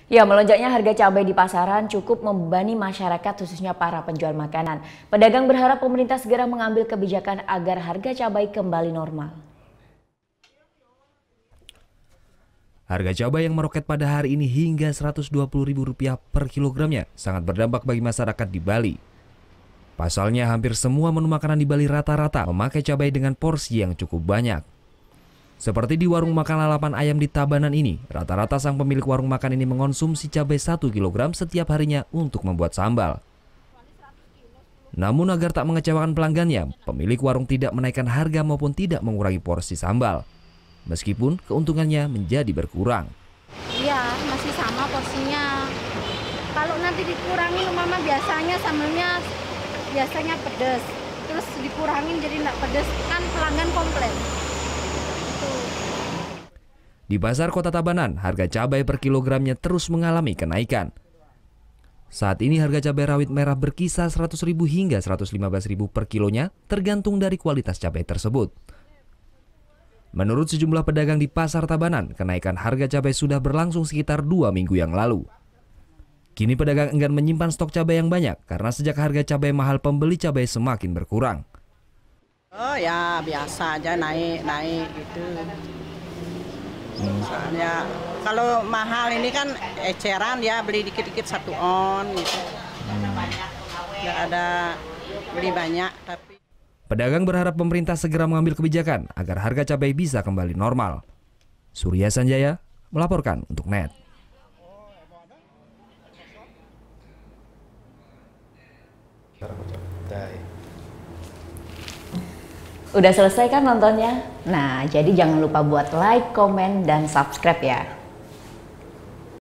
Ya, melonjaknya harga cabai di pasaran cukup membebani masyarakat khususnya para penjual makanan. Pedagang berharap pemerintah segera mengambil kebijakan agar harga cabai kembali normal. Harga cabai yang meroket pada hari ini hingga Rp120.000 per kilogramnya sangat berdampak bagi masyarakat di Bali. Pasalnya hampir semua menu makanan di Bali rata-rata memakai cabai dengan porsi yang cukup banyak. Seperti di warung makan lalapan ayam di Tabanan ini, rata-rata sang pemilik warung makan ini mengonsumsi cabai 1 kg setiap harinya untuk membuat sambal. Namun agar tak mengecewakan pelanggannya, pemilik warung tidak menaikkan harga maupun tidak mengurangi porsi sambal. Meskipun keuntungannya menjadi berkurang. Iya, masih sama porsinya. Kalau nanti dikurangi mama biasanya sambalnya biasanya pedas. Terus dikurangin jadi enggak pedas, kan pelanggan komplain. Di pasar Kota Tabanan, harga cabai per kilogramnya terus mengalami kenaikan. Saat ini harga cabai rawit merah berkisar Rp100.000 hingga Rp115.000 per kilonya, tergantung dari kualitas cabai tersebut. Menurut sejumlah pedagang di pasar Tabanan, kenaikan harga cabai sudah berlangsung sekitar 2 minggu yang lalu. Kini pedagang enggan menyimpan stok cabai yang banyak karena sejak harga cabai mahal pembeli cabai semakin berkurang. Oh ya biasa aja naik gitu. Soalnya kalau mahal ini kan eceran ya, beli dikit-dikit 1 on gitu. Nggak ada beli banyak tapi. Pedagang berharap pemerintah segera mengambil kebijakan agar harga cabai bisa kembali normal. Surya Sanjaya melaporkan untuk NET. Udah selesai kan nontonnya? Nah, jadi jangan lupa buat like, komen, dan subscribe ya.